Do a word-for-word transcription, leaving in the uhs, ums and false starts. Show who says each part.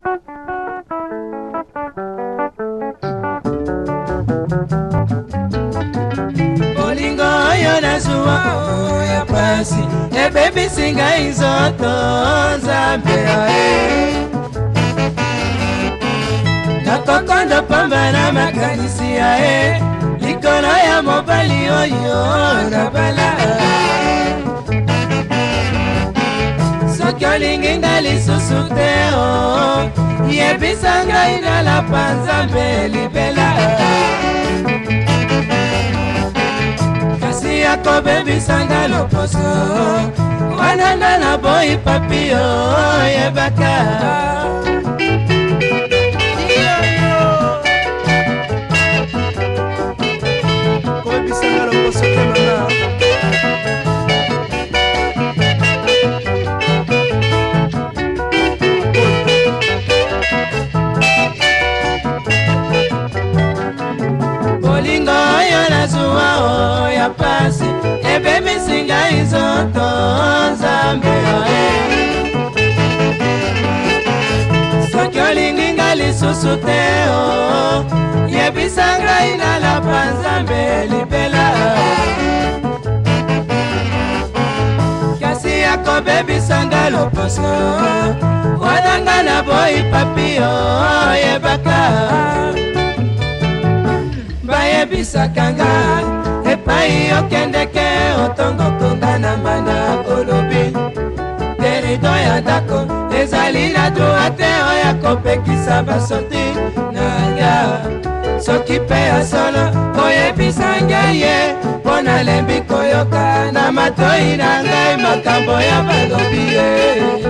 Speaker 1: Bolingo oyo nazwa oya pasi ebebisi ngai nzoto Nzambe ae nakokondo pamba na makanisi ae likolo ya mobali oyo nabala soki olingi nga lisusu te o yebisa ngai nalapa Nzambe libela kasi akobebisanga loposo wana nga naboyi papio yebaka bolingo oyo nazwa oya pasi ebebisi ngai nzoto Nzambe ae soki olingi nga lisusu te o yebisa ngai nalapa Nzambe libela kasi akobebisanga loposo wana nga naboyi papio yebaka bayebisaka nga epai okendeke otongokonga na mbanda olobi terido ya ndako ezali na droit te oyo akopekisa basoti nanga soki mpe ya solo oyebisa ngai ye mpo nalembi koyoka na matoi na ngai makambo ya balobi ye